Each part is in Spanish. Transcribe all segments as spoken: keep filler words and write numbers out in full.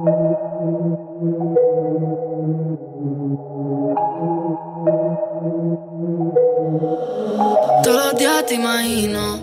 Todos los días te imagino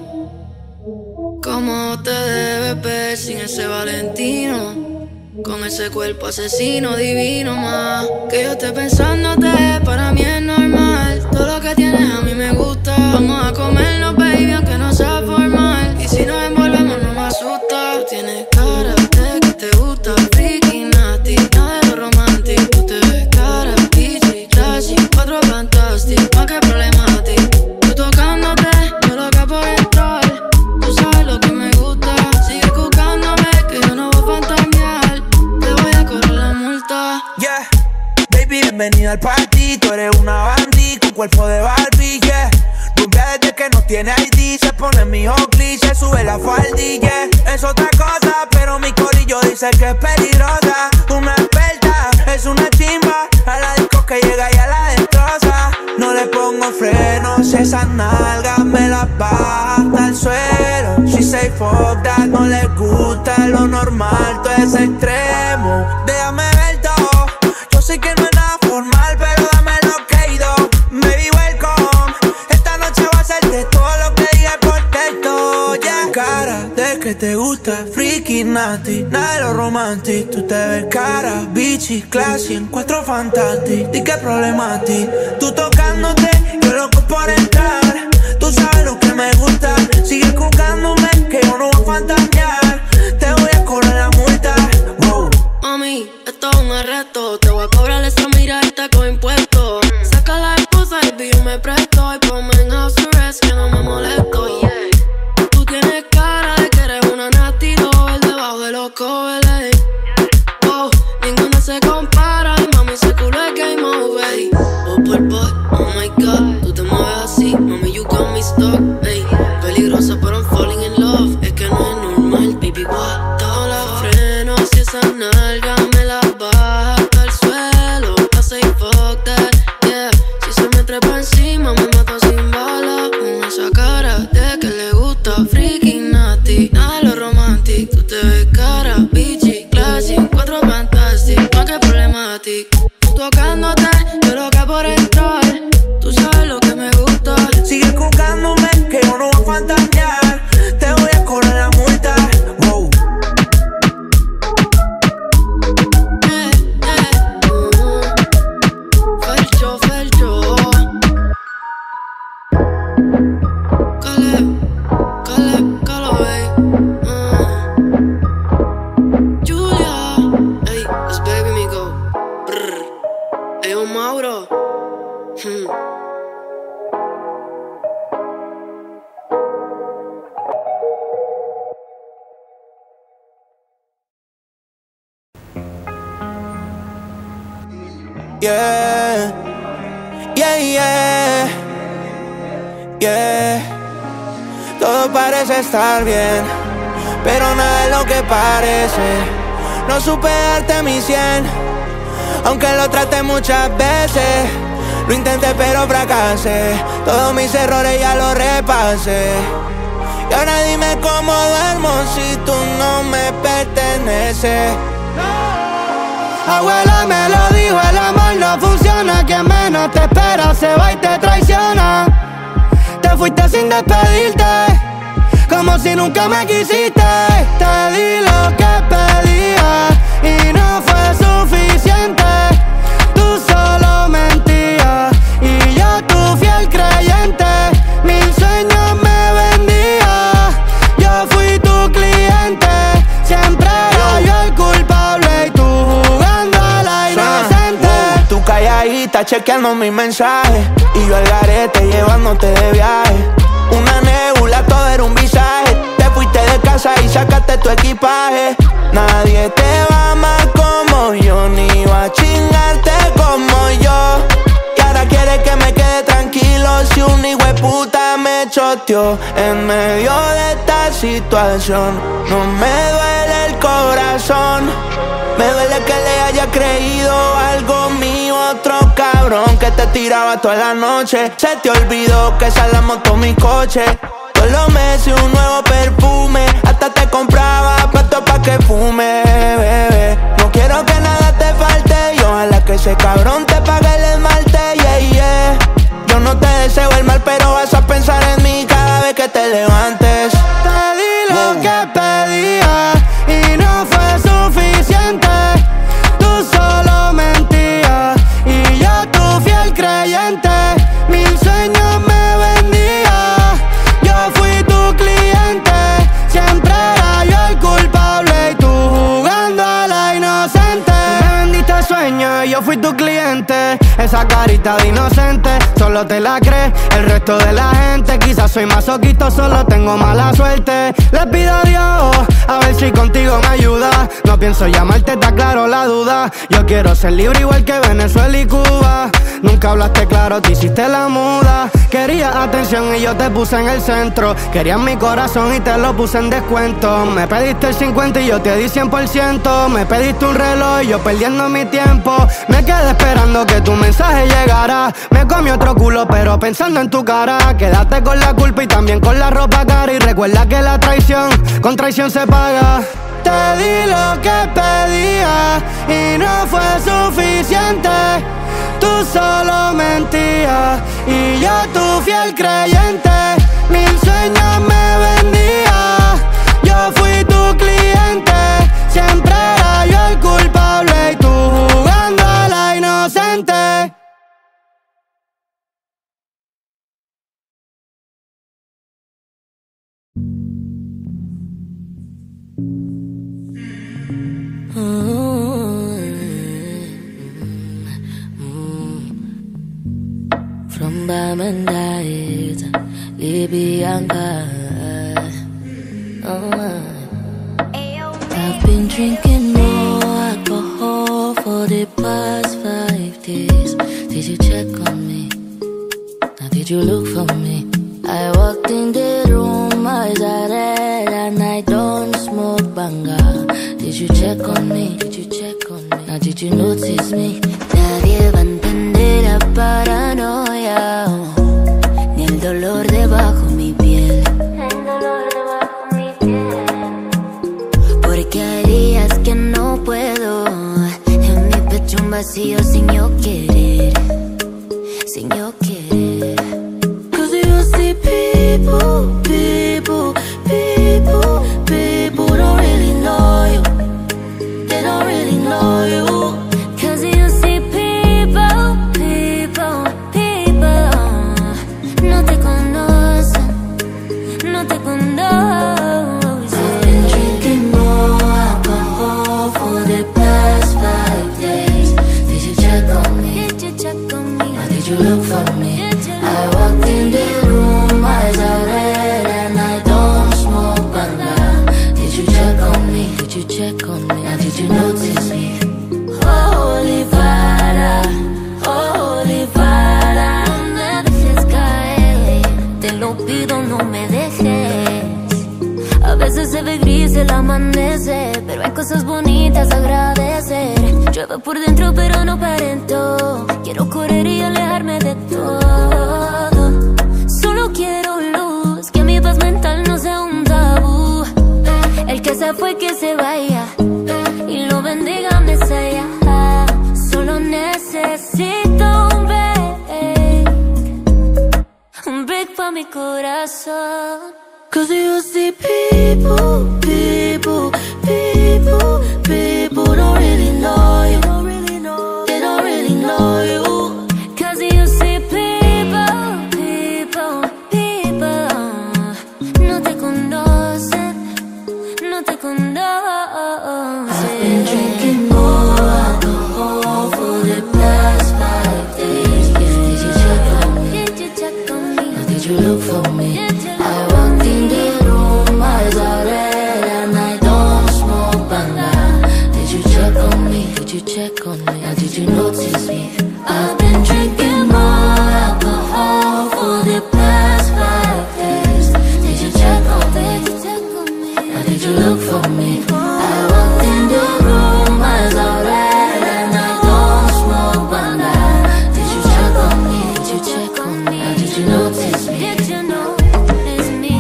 cómo te debes ver sin ese Valentino, con ese cuerpo asesino divino más. Que yo esté pensándote, para mí es normal. Todo lo que tienes a mí me gusta. Vamos a comernos, baby, aunque no sea formal. Y si nos envolvemos no me asusta. Tú tienes cara de que te gusta freaky, nasty, nada de lo romántico. Tú te ves cara, bitchy, classy, cuatro fantastic, pa' qué problema a ti. Tú tocándote, yo loca por entrar. Tú sabes lo que me gusta. Sigue buscándome, que yo no voy a fantamear. Te voy a correr la multa. Yeah, baby, bienvenida al party. Tú eres una bandit con cuerpo de Barbie, yeah. Rumbia desde que no tiene I D. Se pone mi Oakley, se sube la faldilla, yeah. Es otra cosa, pero mi corillo dice que es peligrosa. Una experta, es una chimba. A la disco que llega y a la destroza. No le pongo frenos, esas nalgas me las baja hasta el suelo. She say fuck that, no le gusta lo normal, todo es extremo. Déjame ver todo, yo sé que no es nada formal, pero dame lo que he ido. Baby, welcome, esta noche va a ser de todo lo que dije por texto, yeah. Cara de que te gusta, freaky, nasty, nada de lo romantic. Tú te ves cara, bitchy, classy, encuentro fantastic. Di qué problema a ti, tú tocándote, yo loco por entrar. Tú sabes lo que me gusta, sigue buscándome, que yo no voy a fantasear. Te voy a cobrar la multa, wow. Mami, esto es un arresto. Te voy a cobrar esa miradita con impuestos. Saca la esposa y vi yo me presto. Y ponme en house arrest que no me molesto, yeah. Tú tienes cara de que eres una nasty doll debajo de los covers, wow. Ninguna se compara y mami ese culo es game over. Oh por boy, oh my god. Tú te mueves así, mami you got me stuck, ey. Peligrosa pero I'm falling in love. Es que no es normal, baby what. Todos los frenos y esas nalgas me las baja hasta el suelo. I say fuck that, yeah. Si se me trepa encima me mato sin bala. Con esa cara de que le gusta freaky, nasty, nada de lo romantic. Tú te ves cara, bitchy, classy, cuatro fantastic, pa' qué problema a ti. Tú tocándote, yo loca por entrar. Tú sabes lo que me gusta. Sigue buscándome, que yo no voy a fantasear. Te voy a cobrar la multa, wow. Eh, eh, uh, Felcho, Felcho. Caleb, Caleb, Caleb, uh. Julia, ey, es baby me go. Brr. Ey, un Mauro. Hmm. Yeah, yeah, yeah, yeah. Todo parece estar bien, pero nada es lo que parece. No supe darte mi cien, aunque lo traté muchas veces. Lo intenté pero fracasé, todos mis errores ya los repasé. Y ahora dime cómo duermo si tú no me perteneces. Abuela me lo dijo, el amor no funciona. Quien menos te espera se va y te traiciona. Te fuiste sin despedirte, como si nunca me quisiste. Te di lo que pedía y no fue suficiente. Tú solo mentías y yo tu fiel creyente. Mil sueños me vendía, yo fui tu cliente. Siempre era yo el culpable y tú jugando a la inocente. Uh, tú calladita chequeando mis mensajes y yo al garete llevándote de viaje. Una nebula, todo era un visaje. Te fuiste de casa y sacaste tu equipaje. Nadie te va a amar como yo, ni va a chingarte como yo. Y ahora quieres que me quede tranquilo si un hijo de puta me choteó. En medio de esta situación no me duele el corazón. Me duele que le haya creído algo mío otro cabrón que te tiraba toda la noche. Se te olvidó que esa es la moto mi coche. Todos los meses un nuevo perfume, hasta te compraba pasto pa' que fume, bebé. No quiero Ese cabrón te paga el esmalte, yeah, yeah. Yo no te deseo el mal, pero vas a pensar en mí cada vez que te levantes. Te di lo que pedía y no fue suficiente. Tú solo mentías y yo tu fiel creyente. Mil sueños me vendía, yo fui tu cliente. Siempre era yo el culpable y tú jugando a la inocente. Me vendiste sueños y yo fui tu cliente. Esa carita de inocente solo te la crees el resto de la gente. Quizás soy masoquista, solo tengo mala suerte. Le pido a Dios a ver si contigo me ayuda. No pienso llamarte, está claro la duda. Yo quiero ser libre igual que Venezuela y Cuba. Nunca hablaste claro, te hiciste la muda. Querías atención y yo te puse en el centro. Querías mi corazón y te lo puse en descuento. Me pediste el cincuenta y yo te di cien por ciento. Me pediste un reloj y yo perdiendo mi tiempo. Me quedé esperando que tu mensaje llegara. Me comí otro culo pero pensando en tu cara. Quédate con la culpa y también con la ropa cara. Y recuerda que la traición con traición se paga. Te di lo que pedía y no fue suficiente. Tú solo mentías y yo tu fiel creyente. Mil sueños me vendía, yo fui tu cliente. Siempre era yo el culpable y tú jugando a la inocente. From Bamandait, Libyanka. Oh, I've been drinking more alcohol for the past five days. Did you check on me? Now did you look for me? I walked in the room, eyes are red, and I don't smoke banga. Did you check on me? Did you check on me? Now did you notice me? Nadie va a entender la paranoia, oh, ni el dolor debajo mi piel. El dolor debajo mi piel. Porque hay días que no puedo, en mi pecho un vacío sin yo querer, sin yo querer. Cause you see people, people, people, people don't really know you. They don't really know you. Cause you see people, people, people, no te conocen, no te conocen. I've been drinking more alcohol for the past five days. Did you check on me? Did you check on me? Or did you look for me? I walked in the room, eyes are red, and I don't smoke banga. Did you check on me? Did you check on me? Now did you notice me? Holy Father, Holy Father, no me dejes caer. Te lo pido, no me dejes. A veces se ve gris el amanecer, pero hay cosas bonitas a agradecer. Llueve por dentro pero no aparento. Quiero correr y alejarme de todo. Solo quiero luz, que mi paz mental no sea un tabú. El que se fue que se vaya y lo bendiga Mesaya. Solo necesito un break, un break pa' mi corazón. Cause you see people, people, people, people don't really know you. They don't really know you. Cause you see people, people, people, no te conocen, no te conocen. I've been drinking more alcohol for the past five days. Did you check on me? Did you check on me? Or did you look for me? I walked in the room, eyes are red, and I don't smoke banga. Did you check on me? Did you check on me? Or did you notice me? I've been drinking more alcohol for the past five days. Did you check on me? Did you check on me? Or did you look for me? I walked in the room, eyes are red, and I don't smoke banga. Did you check on me? Did you check on me? Or did you notice me? Did you notice me?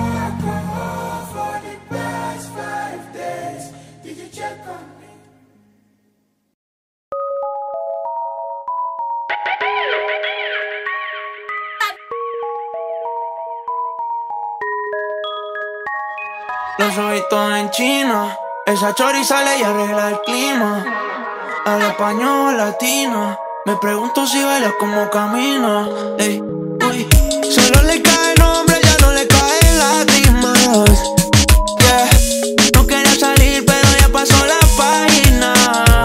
For the past five days, did you check on me? Los ojitos en China. Esa chori sale y arregla el clima. Al español latino. Me pregunto si baila como camina. Ey, uy. Solo le cae nombre, ya no le caen lágrimas. Yeah. No quería salir, pero ya pasó la página.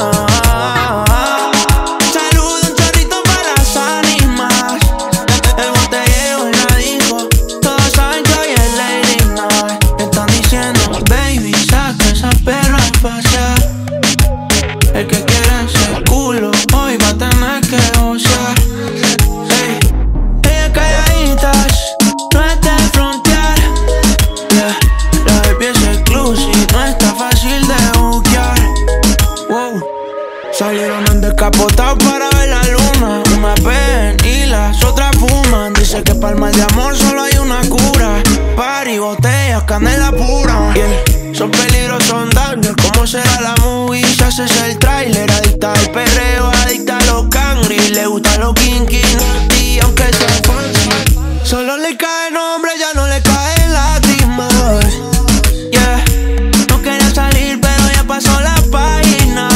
Saludo un chorrito para las ánimas. El botellero la dijo. Todos saben que hoy es Lady Night. Están diciendo, baby, saca esa perra a pasear. El que quiera ese culo hoy va a tener que gozar. Hey. Ella calladitas, no es de frontear. Yeah. La baby es exclusive, no está fácil de buquear. Wow. Salieron en descapotado para ver la luna. Una ven y las otras fuman. Dice que para el mal de amor solo hay una cura. Party, botellas, canela pura. Yeah. Son peligros, son daños. ¿Cómo será la movie? Si haces el trailer. Adicta al perreo, adicta a los cangri. Le gusta los kinky, y aunque sea falso. Solo le cae nombre, ya no le caen lágrimas. Yeah. No quería salir, pero ya pasó la página.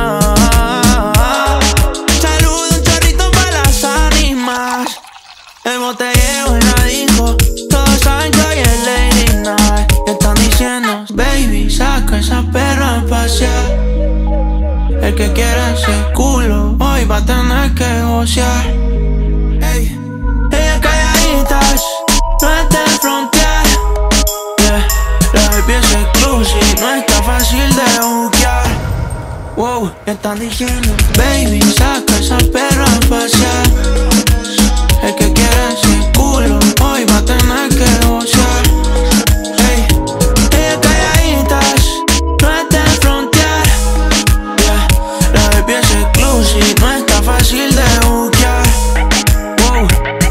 Saludo un chorrito para las ánimas. El botellero la dijo. Todos saben que hoy es Lady Night. Están diciendo, baby, saca esa perra a pasear. El que quiera ese culo hoy va a tener que gozar. Ey. Ella calladitas, no es de frontear. Yeah. La baby es exclusive, no está fácil de buquear. Wow, están diciendo, baby, saca esa perra a pasear. El que quiera ese culo hoy va a tener que gozar. Ey. Ella calladitas, no es de frontear. Yeah. La baby es exclusive, no está fácil de buquear. Wow.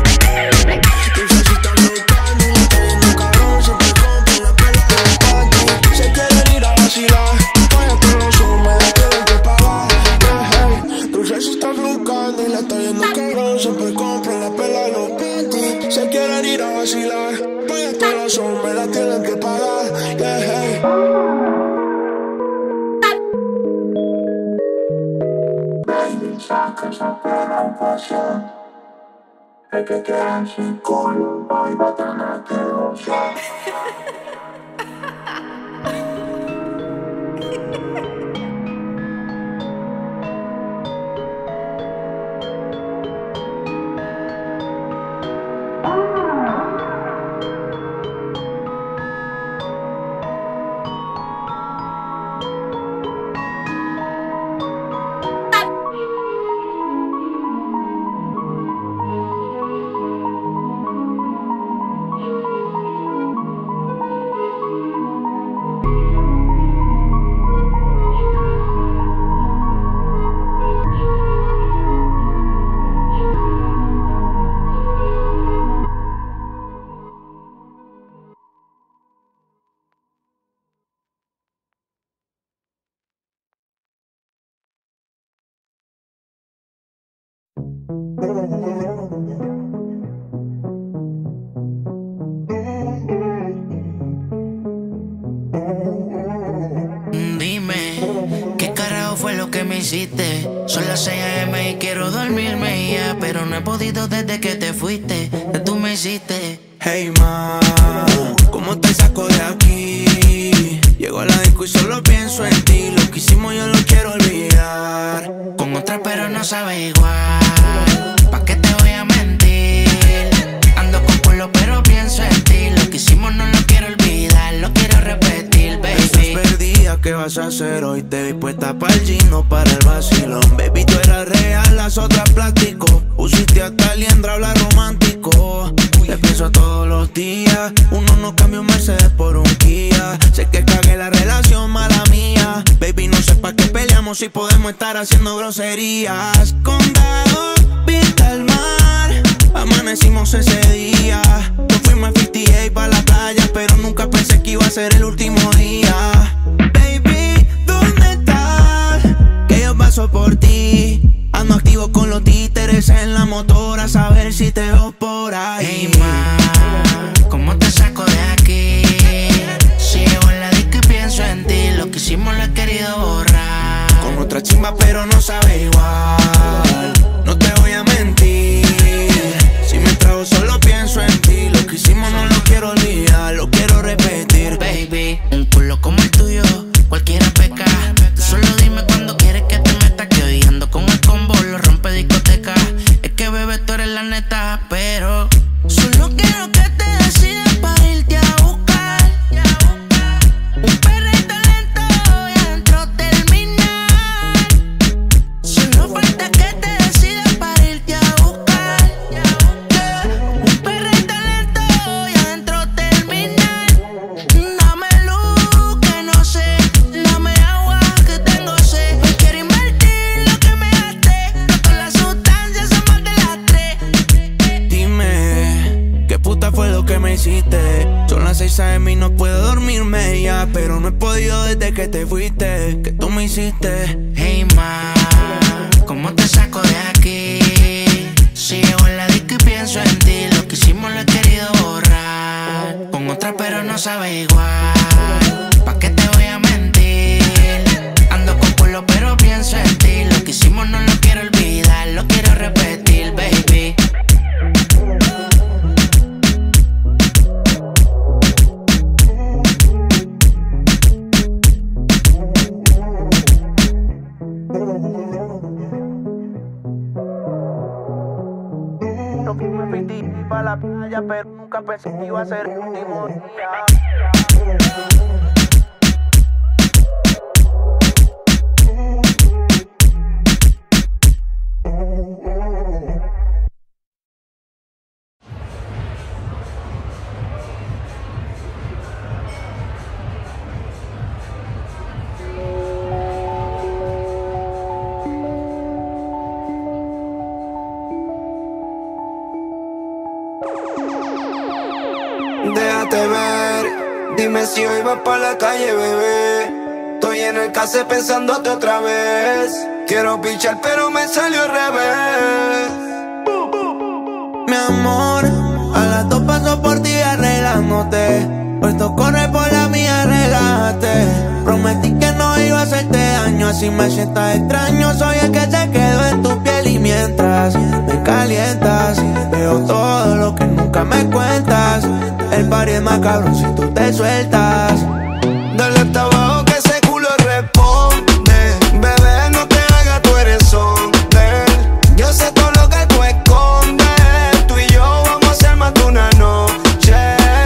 Se quieren ir a vacilar. Vaya que los hombres la tienen que pagar. Yeah, hey. Dulce se está buscando y la está yendo cabrón. Siempre compran la pela y los panties. Se quieren ir a vacilar. Vaya que los hombres la tienen que pagar. Yeah, hey. Baby, saca esa perra a pasear. El que quiera sin culo hoy va a tener que gozar. Dime, ¿qué carajo fue lo que me hiciste? Son las seis a eme y quiero dormirme ya, pero no he podido desde que te fuiste. ¿Qué tú me hiciste? Hey ma, ¿cómo te saco de aquí? Llego a la disco y solo pienso en ti. Lo que hicimos yo lo quiero olvidar. Con otra pero no sabe igual. ¿Pa' qué te voy a mentir? Ando con culo pero pienso en ti. Lo que hicimos no lo quiero olvidar. Lo quiero repetir, baby. Estás perdida, ¿qué vas a hacer hoy? Te vi puesta para el gino, para el vacilón. Baby, tú eras real, las otras plástico. Pusiste hasta liendra, habla romántico. Te pienso todos los días. Uno no cambia un Mercedes por un Kia. Sé que cagué la relación, mala mía. Baby, no sé pa' qué peleamos si podemos estar haciendo groserías. Condado, vista al mar. Amanecimos ese día. Nos fuimos a cincuenta y ocho pa' la playa, pero nunca pensé que iba a ser el último día. Baby, ¿dónde estás? Que yo paso por ti. Ando activo con los títeres en la motora, a saber si te veo por ahí. Hey ma, ¿cómo te saco de aquí? Si llego en la querido borrar. Con otra chimba pero no sabe igual. No te voy a mentir, si me trago solo pienso en ti. Lo que hicimos no lo quiero olvidar, lo quiero repetir. Baby, un culo como el tuyo, cualquiera peca. Tú solo dime cuando quieres que te meta, que hoy ando con el combo, lo rompe discoteca. Es que bebé tú eres la neta, pero solo quiero que te decidas para irte a buscar. Un perrito lento y adentro terminar. Solo falta que te decidas para irte a buscar. Un perrito lento y adentro terminar. Dame luz que no sé, dame agua que tengo sed. Hoy quiero invertir lo que me gasté, no con las sustancias son más de las tres. Dime, ¿qué puta fue lo que me hiciste? Son las seis a m y no puedo dormirme ya, pero no he podido desde que te fuiste. ¿Qué tú me hiciste? Hey ma, ¿cómo te saco de aquí? Si llego en la disco y pienso en ti, lo que hicimos lo he querido borrar. Con otra pero no sabe igual, ¿pa' qué te voy a mentir? Ando con culo pero pienso en ti, lo que hicimos no lo quiero olvidar, lo quiero repetir, baby. No que me metí pa' la playa, pero nunca pensé que iba a ser el último día. Déjate ver, dime si hoy vas pa' la calle, bebé. Estoy en el case pensándote otra vez. Quiero pichar pero me salió al revés. Mi amor, a las dos paso por ti arreglándote. Puesto corre por la mía, relájate. Prometí que no iba a hacerte daño, así me sientas extraño. Soy el que se quedó en tu piel y mientras me calientas, veo todo lo que nunca me cuentas. El party es más cabrón si tú te sueltas. Dale hasta abajo que ese culo responde. Bebé, no te hagas, tú eres hombre. Yo sé todo lo que tú escondes. Tú y yo vamos a hacer más de una noche.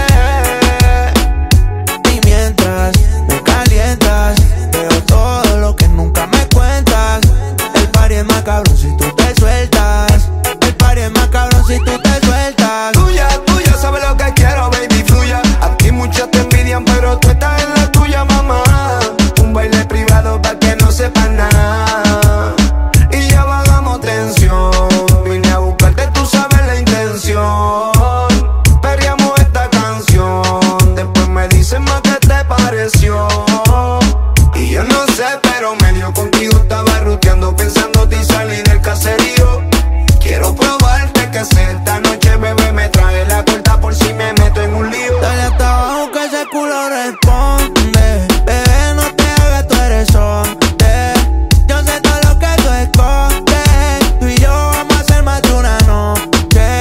Y mientras me calientas, veo todo lo que nunca me cuentas. El party es más cabrón si tú te sueltas. El party es más cabrón si tú te sueltas. Tuya, tuya, sabes lo que quiero, baby, fluya. Aquí muchos te envidian, pero tú estás en la tuya, mamá. Un baile privado pa' que no sepan nada. Y ya bajamos tensión. Vine a buscarte, tú sabes la intención. Perreamos esta canción. Después me dicen más qué te pareció. Y yo no sé, pero medio contigo estaba ruteando, pensándote y salí del caserío. Quiero probarte que sé esta noche, bebé, me trae la corta por si me meto en un lío. Dale hasta abajo que ese culo responde. Bebé, no te hagas, tú eres hombre. Yo sé todo lo que tú escondes. Tú y yo vamos a hacer más de una noche.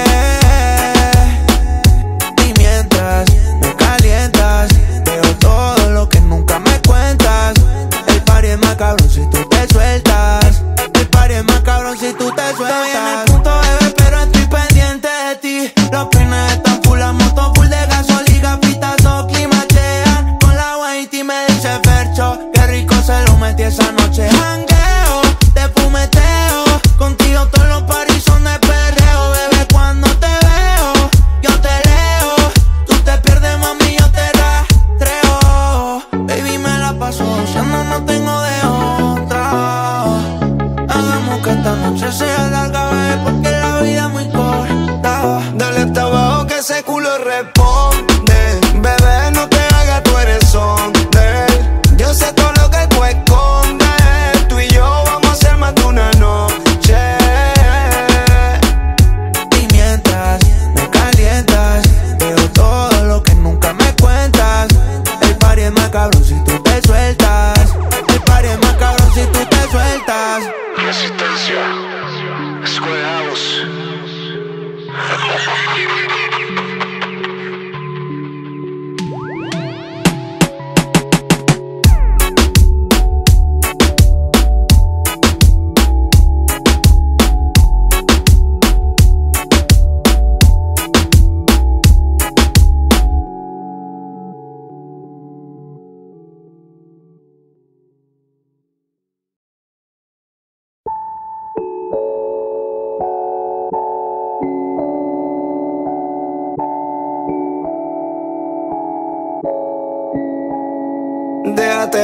Y mientras me calientas, veo todo lo que nunca me cuentas. El party es más cabrón si tú te sueltas. El party es más cabrón si tú te sueltas. Estoy en el punto, bebé, pero estoy pendiente de ti. Los pines están full, la moto full de gasolina, pitazo, climachean. Con la Whitey me dice Fercho, qué rico se lo metí esa noche. Jangueo, te fumeteo, contigo todos los paris son de perreo. Bebé, cuando te veo, yo te leo. Tú te pierdes, mami, yo te rastreo. Baby, me la paso gozando, no tengo de otra. Hagamos que esta noche sea larga, bebé, porque la vida es muy corta. Dale hasta abajo que ese culo responde. Bebé, no te hagas, tú eres hombre. Yo sé todo lo que tú escondes. Tú y yo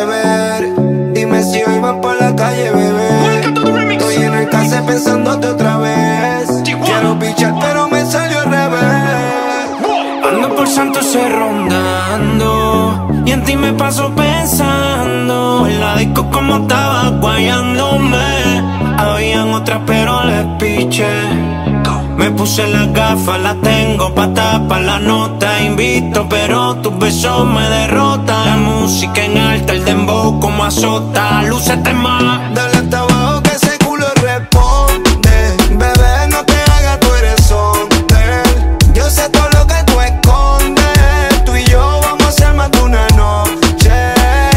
beber. Dime si hoy vas por la calle, bebé. Estoy en el case pensándote otra vez. Quiero pichar pero me salió al revés. Ando por Santurce rondando y en ti me paso pensando. En la disco como estaba guayándome. Habían otras pero les piché. Me puse las gafas, las tengo pa' tapar la nota. Invito pero tus besos me derrotan. La música en alta, el dembow como azota. Lúcete más. Dale hasta abajo que ese culo responde. Bebé, no te hagas, tú eres hombre. Yo sé todo lo que tú escondes. Tú y yo vamos a hacer más de una noche.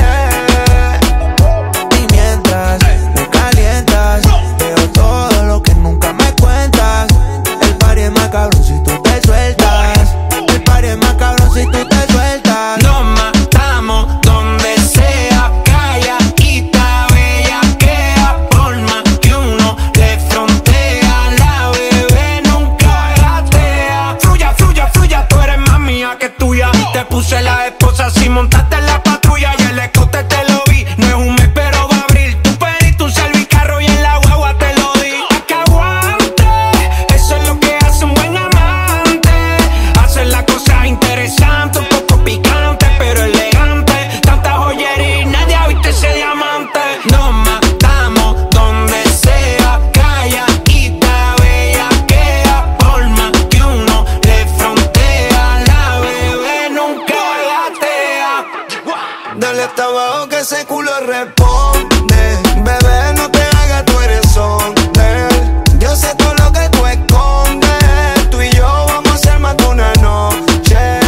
Y mientras me calientas, veo todo lo que nunca me cuentas. El party es más cabrón si tú te sueltas. El party es más cabrón si tú te sueltas. Nos matamos donde sea. Calla, quita, bellaquea. Por más que uno le frontea. La bebé nunca gatea. Fluya, fluya, fluya, tú eres más mía que tuya. Te puse la esposa si montaste en la patrulla. Y el escote te lo vi, no es un mes pero va a abrir. Tú pediste un servicarro y en la guagua te lo di. A que aguante, eso es lo que hace un buen amante. Hacer las cosas interesantes, un poco picante pero elegante. Tanta joyería y nadie ha visto ese diamante. Nos matamos donde sea. Calla, quita, bellaquea. Por más que uno le frontea. La bebé nunca gatea. Dale hasta abajo que ese culo responde. Bebé, no te hagas, tú eres hombre. Yo sé todo lo que tú escondes. Tú y yo vamos a hacer más de una noche.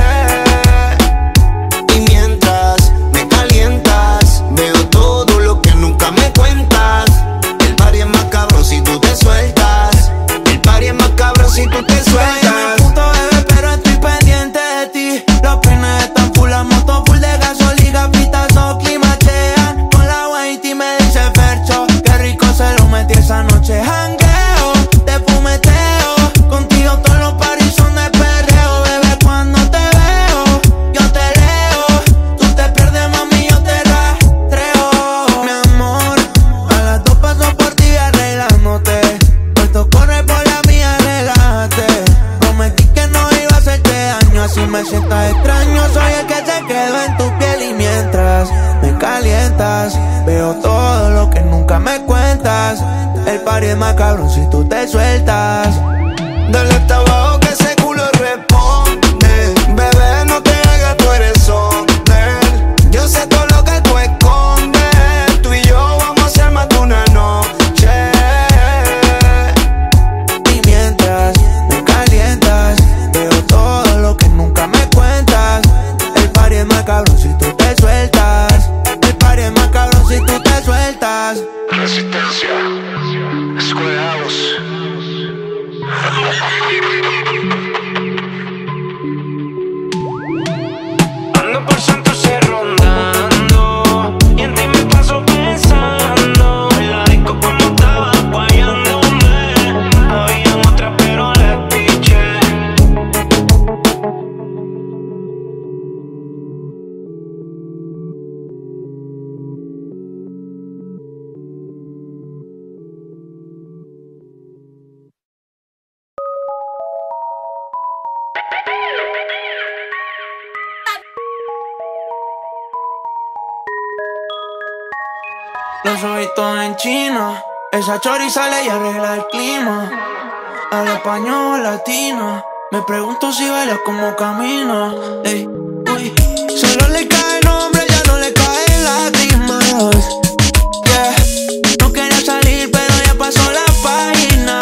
Y mientras me calientas, veo todo lo que nunca me cuentas. El party es más cabrón si tú te sueltas. El party es más cabrón si tú te sueltas. Punto, bebé, pero estoy pendiente de ti. Los peines están full, la moto full de gasolina. Gafitas o climachean. Con la whitey me dice Fercho. Qué rico se lo metí esa noche. Jangueo, te fumeteo. Contigo todos los paris son de perreo. Bebé, cuando te veo, yo te leo. Tú te pierdes, mami, yo te rastreo. Mi amor, a las dos paso por ti arreglándote. Puesto corre por la mía, relájate. Prometí que no iba a hacerte daño. Así me sientas extraño, soy el que se quedó en tu piel. Y mientras me calientas, veo todo lo que nunca me cuentas. El party es más cabrón si tú te sueltas. Dale hasta abajo que ese culo responde. Bebé, no te hagas, tú eres hombre. Yo sé todo lo que tú escondes. Tú y yo vamos a hacer más de una noche. Y mientras me calientas, veo todo lo que nunca me cuentas. El party es más cabrón si tú te sueltas. El party es más cabrón si tú te sueltas. Resistencia, Square House. Ando por Santurce rondando y en ti me paso pensando. En la disco como estaba guayándome. Habían otras pero les piché. Los ojitos en China, esa chori sale y arregla el clima. Habla español latino, me pregunto si baila como camina. Ey, uy, solo le cae nombre, ya no le caen lágrimas. Yeah, no quería salir pero ya pasó la página.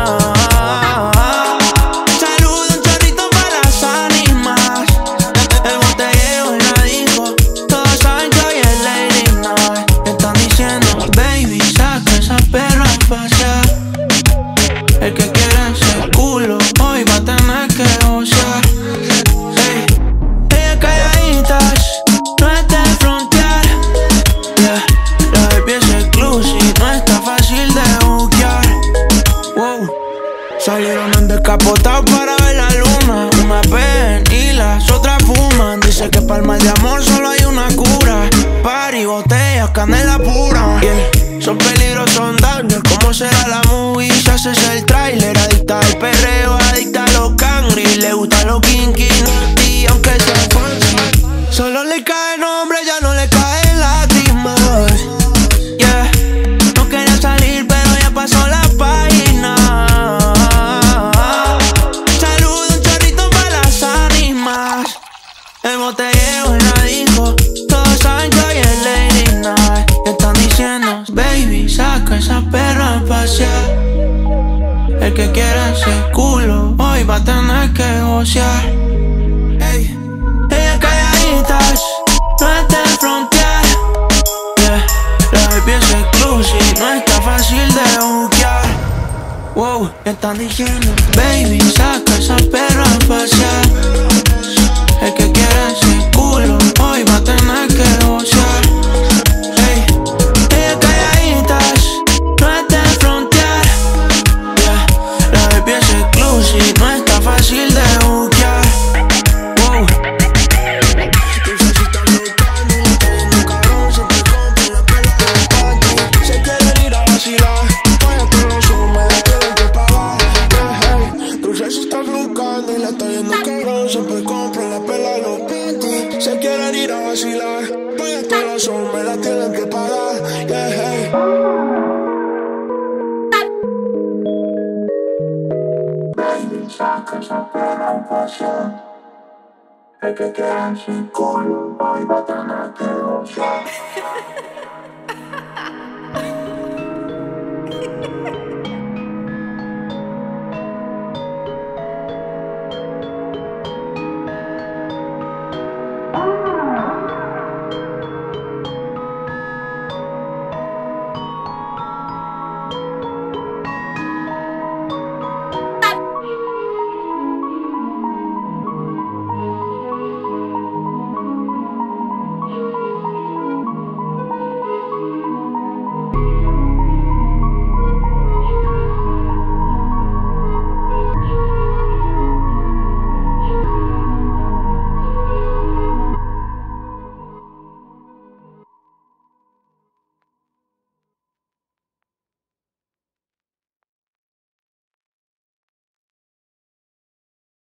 Saludo un chorrito para las ánimas. El botellero en la disco, todos saben que hoy es Lady Night. Están diciendo, baby, saca esa perra a pasear. El que quiera ese culo, hoy va a tener que gozar. Ey, ella calladitas, no es de frontear. Yeah, la baby es exclusive, no está fácil de buquear. Wow, salieron en descapotado para ver la luna. Una ven y las otras fuman. Dice que para el mal de amor solo hay una cura. Party Son peligros, son daños, ¿cómo será la movie? Si haces el tráiler, adicta al perreo, adicta a los cangri. Le gustan los kinky, naughty, aunque sea fancy. Solo le cae nombre, ya no le caen lágrimas. Yeah, no quería salir, pero ya pasó la página. Saludo un chorrito para las ánimas. El botellero en la disco, todos saben que hoy es Lady Night. Y están diciendo, baby, saca esa perra a pasear. El que quiera ese culo, hoy va a tener que gocear. Ey, ella calladitas, no está en frontear. Yeah, la baby es exclusive, no está fácil de buquear. Wow, le están diciendo, baby, saca esa perra a pasear. El que quiera ese culo, hoy va a tener que gocear. Ey, ella calladitas, no está en frontear. Yeah, la baby es exclusive, no está fácil de buquear. Wow. Se quieren ir a vacilar, vaya que no sube, la tienen que pagar. Yeah, hey, dulce se está buscando y la está yendo cabrón. Siempre compro la pela los panties. Se quieren ir a vacilar, vaya que no sube, la tienen que pagar. Yeah, hey. Baby, saca esa perra a pasear. El que quiera sin culo, hoy va a tener que gozar.